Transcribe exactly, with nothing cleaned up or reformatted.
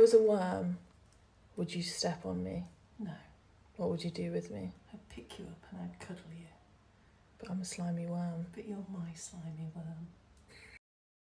was a worm, would you step on me? No. What would you do with me? I'd pick you up and I'd cuddle you. But I'm a slimy worm. But you're my slimy worm.